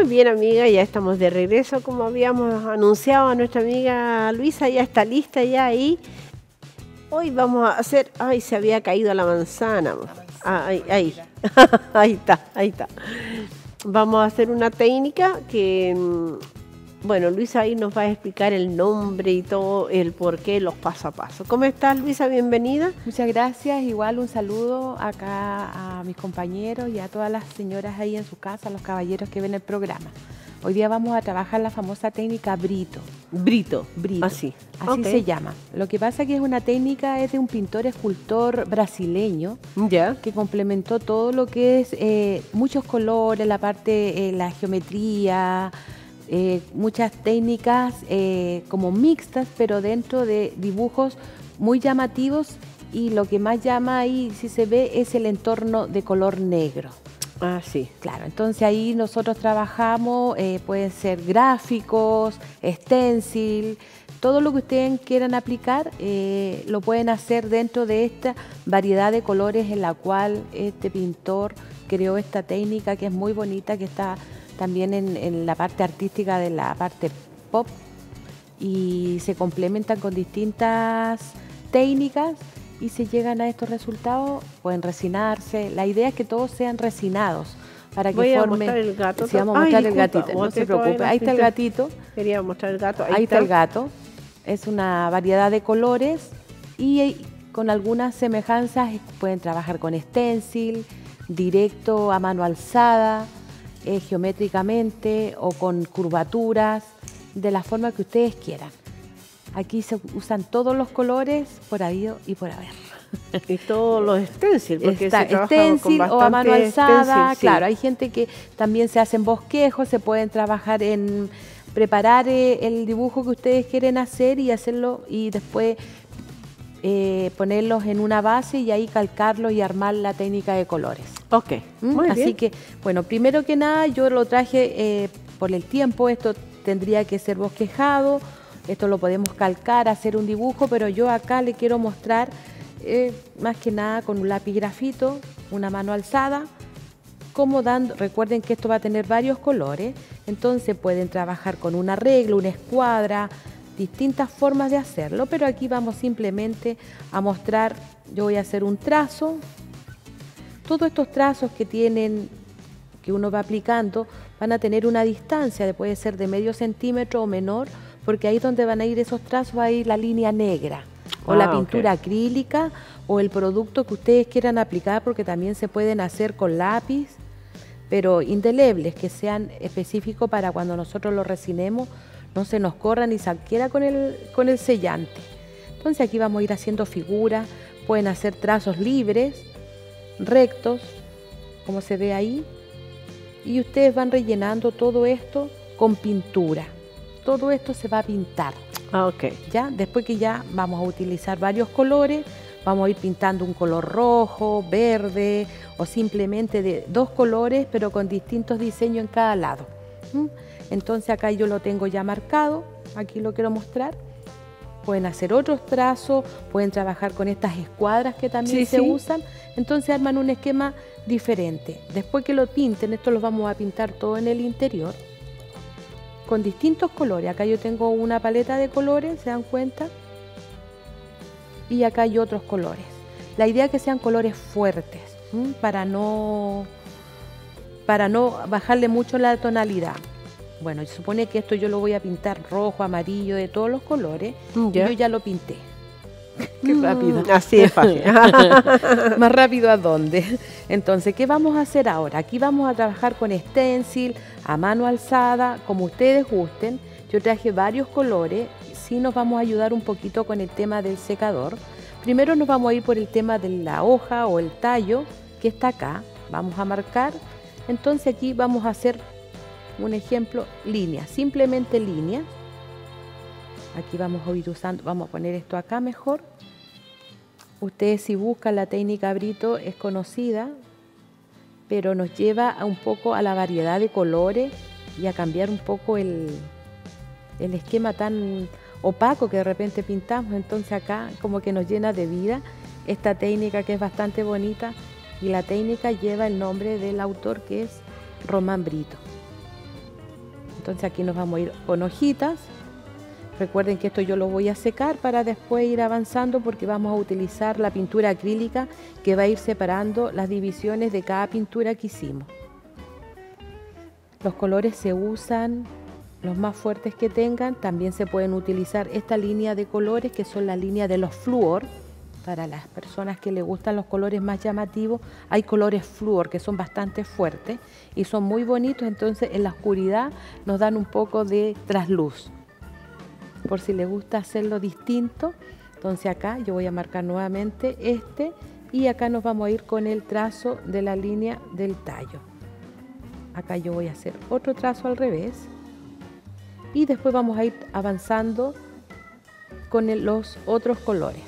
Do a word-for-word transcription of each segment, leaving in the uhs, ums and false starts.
bien, amiga, ya estamos de regreso, como habíamos anunciado a nuestra amiga Luisa, ya está lista ya ahí. Hoy vamos a hacer, ay, se había caído la manzana. Ah, ahí, ahí. Ahí está, ahí está. Vamos a hacer una técnica que, bueno, Luisa ahí nos va a explicar el nombre y todo, el porqué, los paso a paso. ¿Cómo estás, Luisa? Bienvenida. Muchas gracias. Igual un saludo acá a mis compañeros y a todas las señoras ahí en su casa, a los caballeros que ven el programa. Hoy día vamos a trabajar la famosa técnica Brito. Brito. Brito. Así. Así Okay. se llama. Lo que pasa es que es una técnica, es de un pintor escultor brasileño, ya, que complementó todo lo que es eh, muchos colores, la parte, eh, la geometría, eh, muchas técnicas eh, como mixtas, pero dentro de dibujos muy llamativos, y lo que más llama ahí, si se ve, es el entorno de color negro. Ah, sí. Claro, entonces ahí nosotros trabajamos, eh, pueden ser gráficos, stencil, todo lo que ustedes quieran aplicar, eh, lo pueden hacer dentro de esta variedad de colores en la cual este pintor creó esta técnica, que es muy bonita, que está también en, en la parte artística de la parte pop, y se complementan con distintas técnicas y se llegan a estos resultados. Pueden resinarse. La idea es que todos sean resinados para que Voy a formen. mostrar el gato. Sí, vamos a mostrar Ay, el disculpa, gatito, no boté se toda preocupe. la Ahí está el pintura. gatito. Quería mostrar el gato. Ahí, Ahí está. está el gato. Es una variedad de colores y con algunas semejanzas pueden trabajar con stencil, directo a mano alzada, eh, geométricamente o con curvaturas, de la forma que ustedes quieran. Aquí se usan todos los colores por habido y por haber. Y todos los stencil, porque Está se trabaja stencil con o a mano bastante alzada, stencil, sí. claro, hay gente que también se hacen bosquejos, se pueden trabajar en preparar eh, el dibujo que ustedes quieren hacer y hacerlo y después eh, ponerlos en una base y ahí calcarlos y armar la técnica de colores. Ok, ¿Mm? muy Así bien. que, bueno, primero que nada yo lo traje eh, por el tiempo, esto tendría que ser bosquejado, esto lo podemos calcar, hacer un dibujo, pero yo acá le quiero mostrar eh, más que nada con un lápiz grafito, una mano alzada, como dando, recuerden que esto va a tener varios colores, entonces pueden trabajar con un arreglo, una escuadra, distintas formas de hacerlo, pero aquí vamos simplemente a mostrar, yo voy a hacer un trazo, todos estos trazos que tienen, que uno va aplicando, van a tener una distancia, puede ser de medio centímetro o menor, porque ahí es donde van a ir esos trazos, va a ir la línea negra, o Ah, la pintura ok. acrílica, o el producto que ustedes quieran aplicar, porque también se pueden hacer con lápiz, pero indelebles, que sean específicos para cuando nosotros lo resinemos, no se nos corra ni se adquiera con el, con el sellante. Entonces aquí vamos a ir haciendo figuras, pueden hacer trazos libres, rectos, como se ve ahí, y ustedes van rellenando todo esto con pintura. Todo esto se va a pintar. Ah, ok. ¿Ya? Después que ya vamos a utilizar varios colores, vamos a ir pintando un color rojo, verde o simplemente de dos colores, pero con distintos diseños en cada lado. ¿Mm? Entonces acá yo lo tengo ya marcado, aquí lo quiero mostrar. Pueden hacer otros trazos, pueden trabajar con estas escuadras que también Sí, se sí. usan, entonces arman un esquema diferente. Después que lo pinten, esto lo vamos a pintar todo en el interior, con distintos colores. Acá yo tengo una paleta de colores, ¿se dan cuenta? Y acá hay otros colores. La idea es que sean colores fuertes, ¿m? para no para no bajarle mucho la tonalidad. Bueno, se supone que esto yo lo voy a pintar rojo, amarillo, de todos los colores. Ya. Yo ya lo pinté. Qué rápido. Mm, así es fácil. Más rápido a dónde. Entonces, ¿qué vamos a hacer ahora? Aquí vamos a trabajar con stencil, a mano alzada, como ustedes gusten. Yo traje varios colores, sí nos vamos a ayudar un poquito con el tema del secador. Primero nos vamos a ir por el tema de la hoja o el tallo que está acá. Vamos a marcar. Entonces aquí vamos a hacer un ejemplo, líneas, simplemente líneas. Aquí vamos a ir usando, vamos a poner esto acá mejor. Ustedes si buscan la técnica Brito es conocida, pero nos lleva a un poco a la variedad de colores y a cambiar un poco el, el esquema tan opaco que de repente pintamos. Entonces acá como que nos llena de vida esta técnica que es bastante bonita, y la técnica lleva el nombre del autor, que es Román Brito. Entonces aquí nos vamos a ir con hojitas. Recuerden que esto yo lo voy a secar para después ir avanzando porque vamos a utilizar la pintura acrílica que va a ir separando las divisiones de cada pintura que hicimos. Los colores se usan los más fuertes que tengan. También se pueden utilizar esta línea de colores que son la línea de los flúor. Para las personas que les gustan los colores más llamativos, hay colores flúor que son bastante fuertes y son muy bonitos, entonces en la oscuridad nos dan un poco de trasluz. Por si les gusta hacerlo distinto, entonces acá yo voy a marcar nuevamente este y acá nos vamos a ir con el trazo de la línea del tallo. Acá yo voy a hacer otro trazo al revés y después vamos a ir avanzando con el, los otros colores.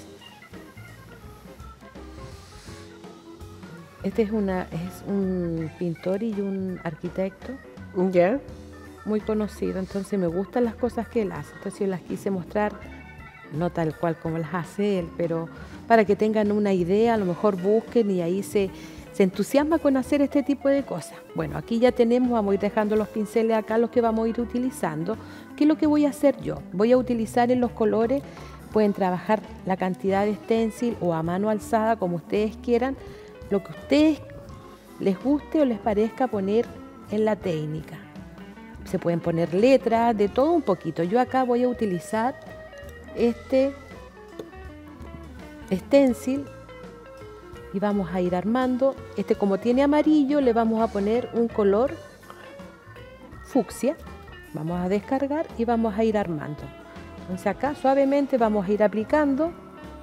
Este es, una, es un pintor y un arquitecto ¿Ya? muy conocido, entonces me gustan las cosas que él hace. Entonces yo las quise mostrar, no tal cual como las hace él, pero para que tengan una idea, a lo mejor busquen y ahí se, se entusiasma con hacer este tipo de cosas. Bueno, aquí ya tenemos, vamos a ir dejando los pinceles acá, los que vamos a ir utilizando. ¿Qué es lo que voy a hacer yo? Voy a utilizar en los colores, pueden trabajar la cantidad de stencil o a mano alzada, como ustedes quieran, lo que a ustedes les guste o les parezca poner en la técnica. Se pueden poner letras, de todo un poquito. Yo acá voy a utilizar este stencil y vamos a ir armando. Este, como tiene amarillo, le vamos a poner un color fucsia. Vamos a descargar y vamos a ir armando. Entonces acá suavemente vamos a ir aplicando.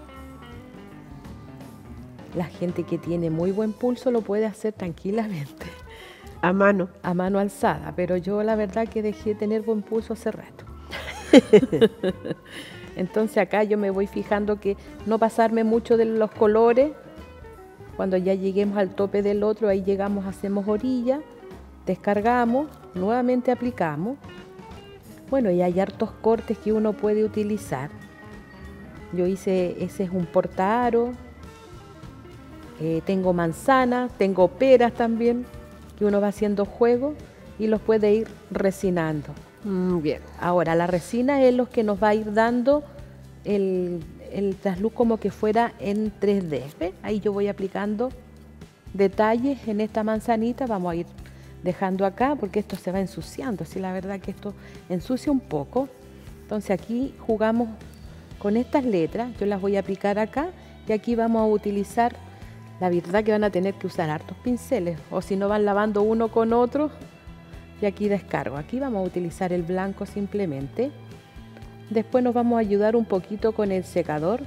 La gente que tiene muy buen pulso lo puede hacer tranquilamente. A mano. A mano alzada, pero yo la verdad que dejé de tener buen pulso hace rato. Entonces acá yo me voy fijando que no pasarme mucho de los colores. Cuando ya lleguemos al tope del otro, ahí llegamos, hacemos orilla, descargamos, nuevamente aplicamos. Bueno, y hay hartos cortes que uno puede utilizar. Yo hice, ese es un portaaro. Eh, tengo manzanas, tengo peras también, que uno va haciendo juego y los puede ir resinando. Mm, bien. Ahora, la resina es lo que nos va a ir dando el, el trasluz como que fuera en tres D. ¿Ve? Ahí yo voy aplicando detalles en esta manzanita. Vamos a ir dejando acá porque esto se va ensuciando. Sí, la verdad que esto ensucia un poco. Entonces aquí jugamos con estas letras. Yo las voy a aplicar acá y aquí vamos a utilizar. La verdad que van a tener que usar hartos pinceles o si no van lavando uno con otro. Y aquí descargo. Aquí vamos a utilizar el blanco simplemente. Después nos vamos a ayudar un poquito con el secador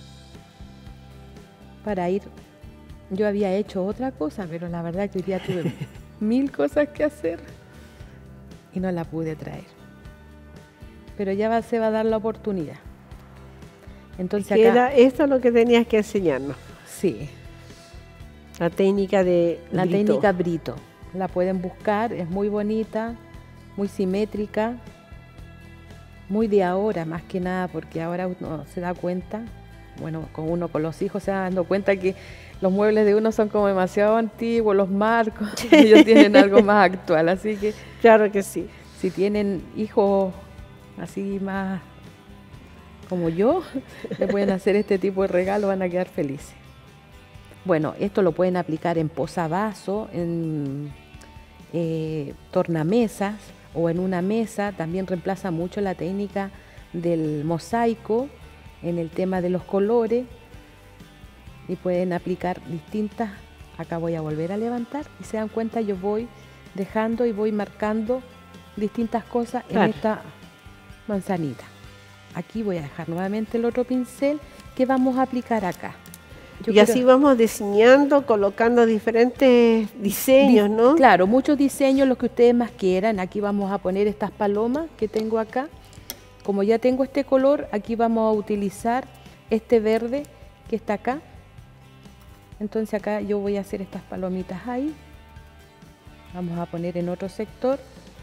para ir. Yo había hecho otra cosa, pero la verdad que hoy día tuve mil cosas que hacer y no la pude traer. Pero ya va, se va a dar la oportunidad. Entonces acá, era esto lo que tenías que enseñarnos. Sí. La técnica de La Brito. técnica Brito. La pueden buscar, es muy bonita, muy simétrica, muy de ahora más que nada, porque ahora uno se da cuenta, bueno, con uno con los hijos se va dando cuenta que los muebles de uno son como demasiado antiguos, los marcos, ellos tienen algo más actual, así que claro que sí. Si tienen hijos así más como yo, le pueden hacer este tipo de regalo, van a quedar felices. Bueno, esto lo pueden aplicar en posavasos, en eh, tornamesas o en una mesa. También reemplaza mucho la técnica del mosaico en el tema de los colores. Y pueden aplicar distintas. Acá voy a volver a levantar y se dan cuenta, yo voy dejando y voy marcando distintas cosas claro. en esta manzanita. Aquí voy a dejar nuevamente el otro pincel que vamos a aplicar acá. Yo y así quiero... vamos diseñando, colocando diferentes diseños, Di ¿no? Claro, muchos diseños, los que ustedes más quieran. Aquí vamos a poner estas palomas que tengo acá. Como ya tengo este color, aquí vamos a utilizar este verde que está acá. Entonces acá yo voy a hacer estas palomitas ahí. Vamos a poner en otro sector.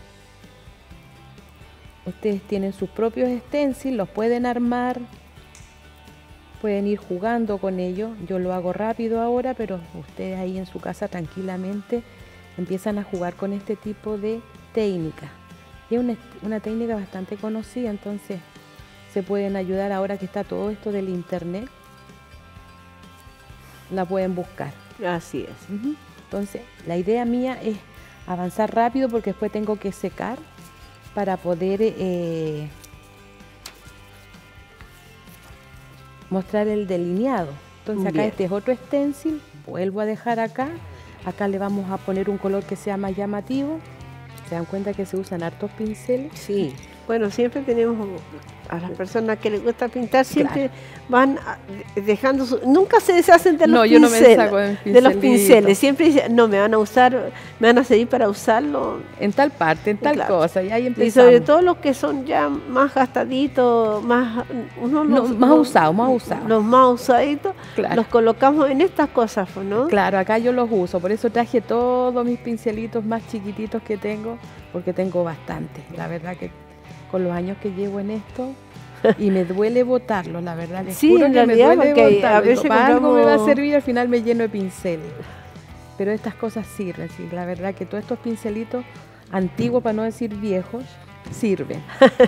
Ustedes tienen sus propios stencils, los pueden armar. Pueden ir jugando con ellos. Yo lo hago rápido ahora, pero ustedes ahí en su casa tranquilamente empiezan a jugar con este tipo de técnica. Y es una, una técnica bastante conocida, entonces se pueden ayudar ahora que está todo esto del internet. La pueden buscar. Así es. Uh-huh. Entonces, la idea mía es avanzar rápido porque después tengo que secar para poder eh, mostrar el delineado. Entonces acá Bien. Este es otro stencil, vuelvo a dejar acá. Acá le vamos a poner un color que sea más llamativo. ¿Se dan cuenta que se usan hartos pinceles? Sí. Bueno, siempre tenemos a las personas que les gusta pintar, siempre claro. van dejando su, nunca se deshacen de los no, pinceles. No, yo no me saco de, de los pinceles. Siempre dicen, no, me van a usar, me van a servir para usarlo. En tal parte, en tal claro. cosa. Y, ahí empezamos. Y sobre todo los que son ya más gastaditos, más, uno no, los, más usados, más usados. Los más usaditos, claro. los colocamos en estas cosas, ¿no? Claro, acá yo los uso. Por eso traje todos mis pincelitos más chiquititos que tengo, porque tengo bastantes. La verdad que con los años que llevo en esto y me duele botarlo, la verdad. Les sí, juro en que realidad, me duele botarlo. A veces para compramos... algo me va a servir, al final me lleno de pinceles. Pero estas cosas sirven, sí, la verdad que todos estos pincelitos antiguos, para no decir viejos, sirven.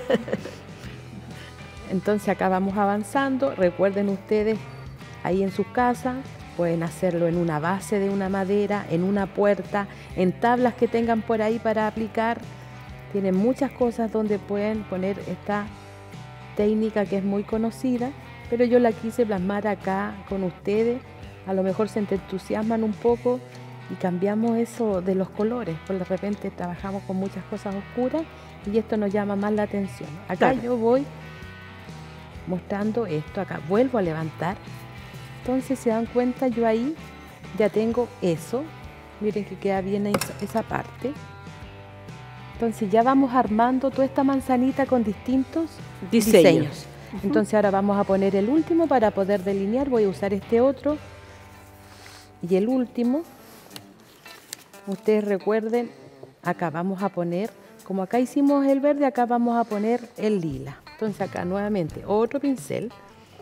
Entonces acá vamos avanzando. Recuerden ustedes, ahí en sus casas, pueden hacerlo en una base de una madera, en una puerta, en tablas que tengan por ahí para aplicar. Tienen muchas cosas donde pueden poner esta técnica que es muy conocida, pero yo la quise plasmar acá con ustedes. A lo mejor se entusiasman un poco y cambiamos eso de los colores, porque de repente trabajamos con muchas cosas oscuras y esto nos llama más la atención. Acá claro. yo voy mostrando esto, acá vuelvo a levantar. Entonces se dan cuenta, yo ahí ya tengo eso. Miren que queda bien esa, esa parte. Entonces ya vamos armando toda esta manzanita con distintos diseños. diseños. Uh-huh. Entonces ahora vamos a poner el último para poder delinear. Voy a usar este otro. Y el último, ustedes recuerden, acá vamos a poner, como acá hicimos el verde, acá vamos a poner el lila. Entonces acá nuevamente otro pincel.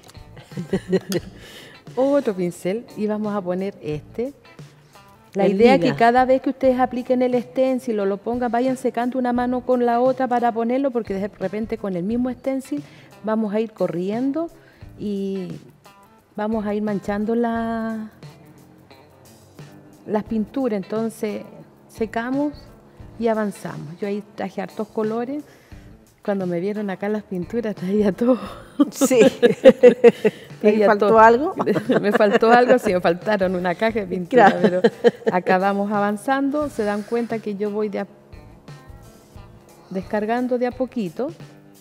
Otro pincel y vamos a poner este. La el idea es que cada vez que ustedes apliquen el stencil o lo pongan, vayan secando una mano con la otra para ponerlo, porque de repente con el mismo stencil vamos a ir corriendo y vamos a ir manchando la, las pinturas. Entonces secamos y avanzamos. Yo ahí traje hartos colores. Cuando me vieron acá las pinturas traía todo. Sí. ¿Me faltó todo. algo? Me faltó algo, sí, me faltaron una caja de pintura, claro. Pero acá vamos avanzando, se dan cuenta que yo voy de a, descargando de a poquito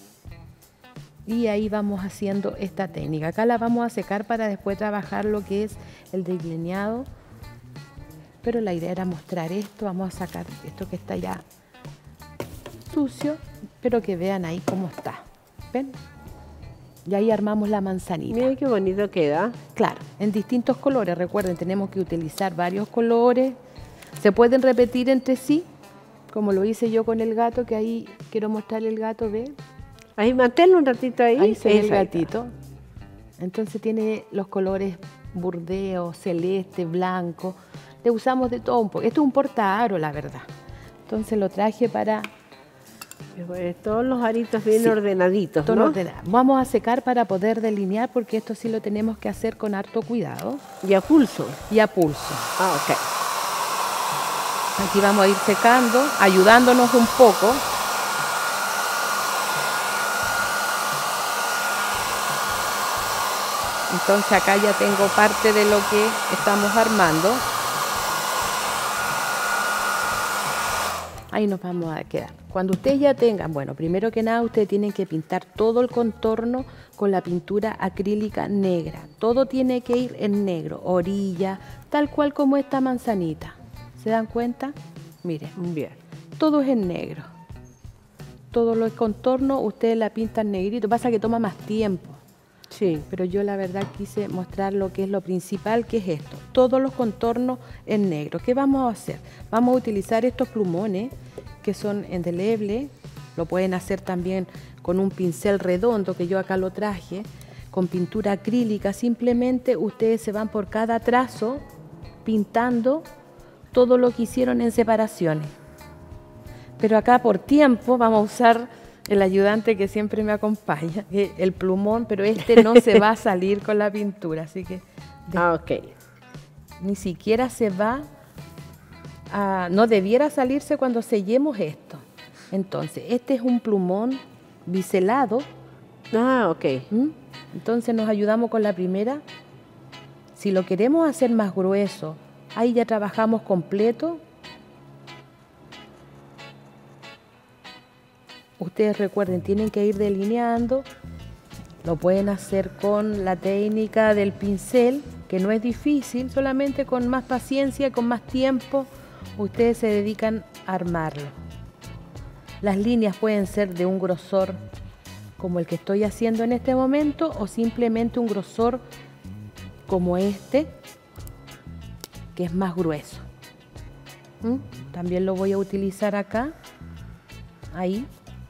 y ahí vamos haciendo esta técnica. Acá la vamos a secar para después trabajar lo que es el delineado, pero la idea era mostrar esto. Vamos a sacar esto que está ya sucio, pero que vean ahí cómo está. ¿Ven? Y ahí armamos la manzanita. Miren qué bonito queda. Claro, en distintos colores. Recuerden, tenemos que utilizar varios colores. Se pueden repetir entre sí, como lo hice yo con el gato, que ahí quiero mostrarle el gato, ¿ven? Ahí manténlo un ratito ahí. Ahí se ve el gatito. Entonces tiene los colores burdeo, celeste, blanco. Le usamos de todo un poco. Esto es un portaaro, la verdad. Entonces lo traje para... Todos los aritos bien sí, ordenaditos, ¿no? Ordenado. Vamos a secar para poder delinear, porque esto sí lo tenemos que hacer con harto cuidado. Y a pulso. Y a pulso. Ah, ok. Aquí vamos a ir secando, ayudándonos un poco. Entonces acá ya tengo parte de lo que estamos armando. Ahí nos vamos a quedar. Cuando ustedes ya tengan, bueno, primero que nada ustedes tienen que pintar todo el contorno con la pintura acrílica negra. Todo tiene que ir en negro, orilla, tal cual como esta manzanita. ¿Se dan cuenta? Miren, bien. Todo es en negro. Todo lo contorno ustedes la pintan negrito. Pasa que toma más tiempo. Sí. Pero yo la verdad quise mostrar lo que es lo principal, que es esto. Todos los contornos en negro. ¿Qué vamos a hacer? Vamos a utilizar estos plumones que son indelebles. Lo pueden hacer también con un pincel redondo, que yo acá lo traje, con pintura acrílica. Simplemente ustedes se van por cada trazo pintando todo lo que hicieron en separaciones. Pero acá por tiempo vamos a usar el ayudante que siempre me acompaña, el plumón, pero este no se va a salir con la pintura, así que... De, ah, ok. Ni siquiera se va a... No debiera salirse cuando sellemos esto. Entonces, este es un plumón biselado. Ah, ok. ¿Mm? Entonces nos ayudamos con la primera. Si lo queremos hacer más grueso, ahí ya trabajamos completo. Ustedes recuerden, tienen que ir delineando. Lo pueden hacer con la técnica del pincel, que no es difícil, solamente con más paciencia, con más tiempo, ustedes se dedican a armarlo. Las líneas pueden ser de un grosor como el que estoy haciendo en este momento o simplemente un grosor como este, que es más grueso. ¿Mm? También lo voy a utilizar acá, ahí.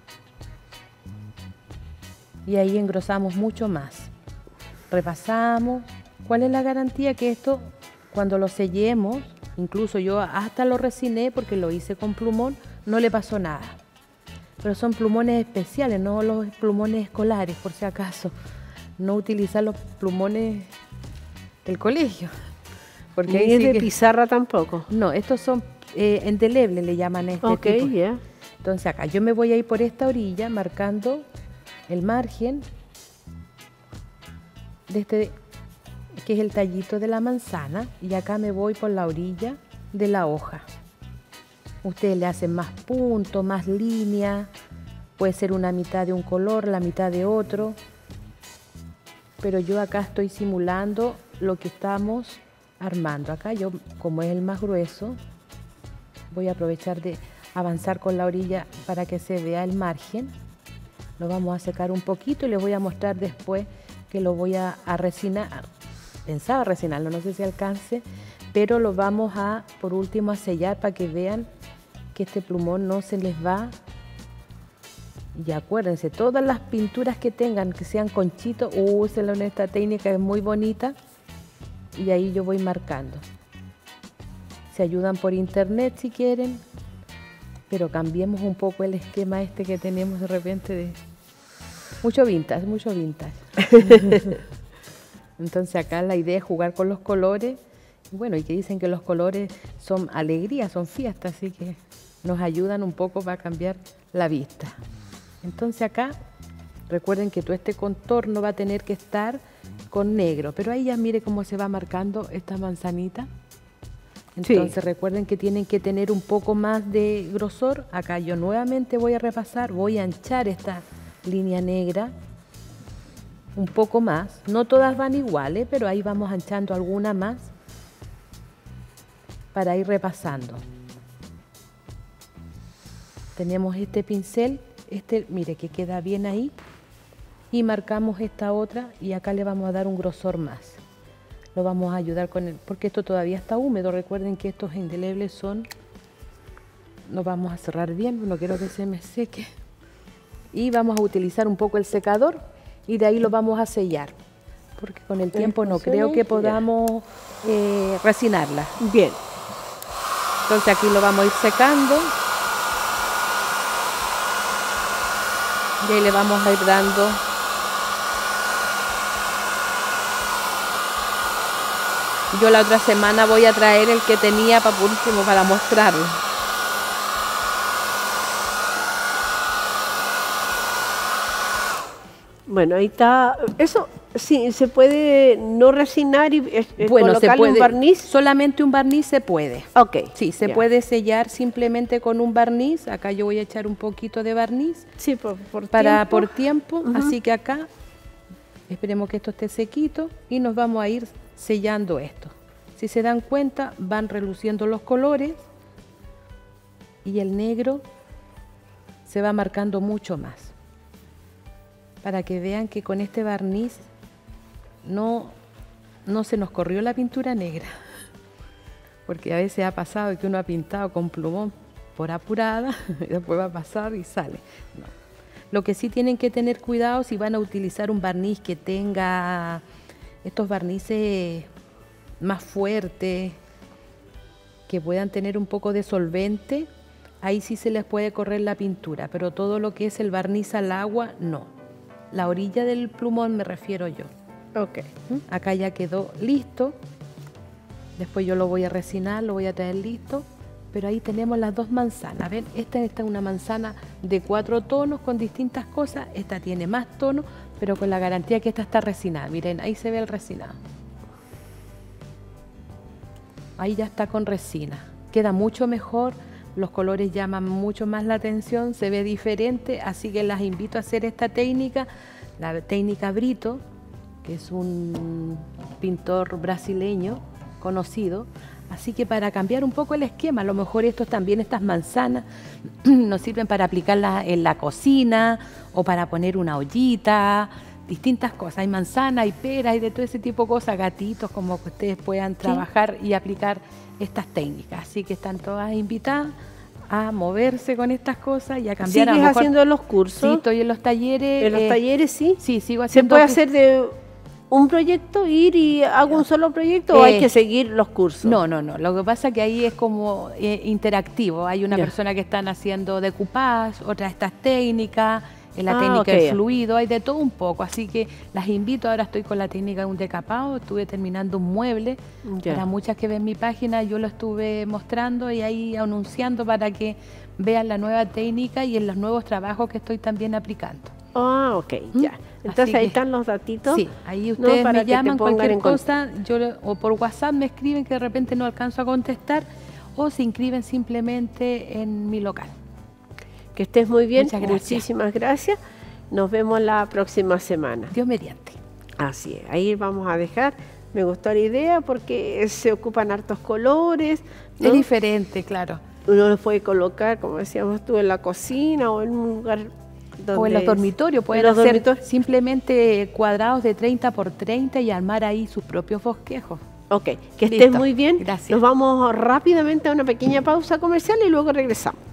Y ahí engrosamos mucho más. Repasamos. ¿Cuál es la garantía? Que esto, cuando lo sellemos, incluso yo hasta lo resiné porque lo hice con plumón, no le pasó nada. Pero son plumones especiales, no los plumones escolares, por si acaso. No utilizar los plumones del colegio. Porque Ni ahí es sí de que... pizarra tampoco. No, estos son eh, endelebles, le llaman a este Ok, tipo. ya. Entonces acá yo me voy a ir por esta orilla marcando el margen de este, que es el tallito de la manzana, y acá me voy por la orilla de la hoja. Ustedes le hacen más puntos, más líneas, puede ser una mitad de un color, la mitad de otro, pero yo acá estoy simulando lo que estamos armando. Acá yo, como es el más grueso, voy a aprovechar de avanzar con la orilla para que se vea el margen. Lo vamos a secar un poquito y les voy a mostrar después que lo voy a, a resinar. Pensaba resinarlo, no sé si alcance, pero lo vamos a, por último, a sellar para que vean que este plumón no se les va. Y acuérdense, todas las pinturas que tengan, que sean conchitos, úsenlo en esta técnica, es muy bonita. Y ahí yo voy marcando. Se ayudan por internet si quieren, pero cambiemos un poco el esquema este que tenemos de repente de mucho vintage, mucho vintage. Entonces acá la idea es jugar con los colores, bueno, y que dicen que los colores son alegría, son fiesta, así que nos ayudan un poco para cambiar la vista. Entonces acá, recuerden que todo este contorno va a tener que estar con negro, pero ahí ya mire cómo se va marcando esta manzanita. Entonces sí, recuerden que tienen que tener un poco más de grosor. Acá yo nuevamente voy a repasar, voy a anchar esta línea negra un poco más. No todas van iguales, pero ahí vamos anchando alguna más para ir repasando. Tenemos este pincel, este, mire que queda bien ahí, y marcamos esta otra y acá le vamos a dar un grosor más. Lo vamos a ayudar con el, porque esto todavía está húmedo. Recuerden que estos indelebles son, nos vamos a cerrar bien, no quiero que se me seque. Y vamos a utilizar un poco el secador y de ahí lo vamos a sellar, porque con el tiempo no creo que podamos eh, resinarla. Bien. Entonces aquí lo vamos a ir secando. Y ahí le vamos a ir dando yo la otra semana voy a traer el que tenía para por último para mostrarlo. Bueno, ahí está. Eso sí, se puede no resinar y eh, bueno, colocarle se puede, un barniz. Solamente un barniz se puede. Ok. Sí, se ya. puede sellar simplemente con un barniz. Acá yo voy a echar un poquito de barniz. Sí, por, por para tiempo. por tiempo. Uh-huh. Así que acá esperemos que esto esté sequito y nos vamos a ir sellando esto. Si se dan cuenta, van reluciendo los colores y el negro se va marcando mucho más. Para que vean que con este barniz no, no se nos corrió la pintura negra. Porque a veces ha pasado que uno ha pintado con plumón por apurada y después va a pasar y sale. No. Lo que sí tienen que tener cuidado si van a utilizar un barniz que tenga estos barnices más fuertes, que puedan tener un poco de solvente. ahí sí se les puede correr la pintura, pero todo lo que es el barniz al agua, no. La orilla del plumón me refiero yo. Ok. ¿Mm? Acá ya quedó listo. Después yo lo voy a resinar, lo voy a traer listo. Pero ahí tenemos las dos manzanas. ¿Ven? Esta, esta es una manzana de cuatro tonos con distintas cosas. Esta tiene más tonos, pero con la garantía que esta está resinada. Miren, ahí se ve el resinado. Ahí ya está con resina. Queda mucho mejor. Los colores llaman mucho más la atención, se ve diferente, así que las invito a hacer esta técnica, la técnica Brito, que es un pintor brasileño conocido, así que para cambiar un poco el esquema, a lo mejor estos también, estas manzanas, nos sirven para aplicarlas en la cocina o para poner una ollita, distintas cosas, hay manzana, hay pera, hay de todo ese tipo de cosas, gatitos, como que ustedes puedan trabajar y aplicar estas técnicas, así que están todas invitadas a moverse con estas cosas y a cambiar. ¿Sigues a lo mejor, haciendo los cursos? Sí, estoy en los talleres. ¿En los eh, talleres sí? Sí, sigo haciendo. ¿Se puede hacer de un proyecto, ir y hago un solo proyecto eh, o hay que seguir los cursos? No, no, no, lo que pasa es que ahí es como eh, interactivo, hay una Ya. persona que están haciendo decoupage, otra estas técnicas, en la Ah, técnica ok. del fluido, hay de todo un poco, así que las invito, ahora estoy con la técnica de un decapado, estuve terminando un mueble, Ya. para muchas que ven mi página yo lo estuve mostrando y ahí anunciando para que vean la nueva técnica y en los nuevos trabajos que estoy también aplicando. Ah, ok, ¿Mm? ya. Entonces Así ahí que- están los datitos. Sí, ahí ¿no? ustedes Para me que te llaman pongan cualquier en con- cosa, yo le- o por WhatsApp me escriben que de repente no alcanzo a contestar o se inscriben simplemente en mi local. Que estés muy bien. Muchas gracias. Muchísimas gracias. Nos vemos la próxima semana. Dios mediante. Así es, ahí vamos a dejar. Me gustó la idea porque se ocupan hartos colores, ¿no? Es diferente, claro. Uno lo puede colocar, como decíamos tú, en la cocina o en un lugar donde... O en los dormitorios, pueden en los hacer dormitorios. simplemente cuadrados de treinta por treinta y armar ahí sus propios bosquejos. Ok, que estés Listo. muy bien. Gracias. Nos vamos rápidamente a una pequeña pausa comercial y luego regresamos.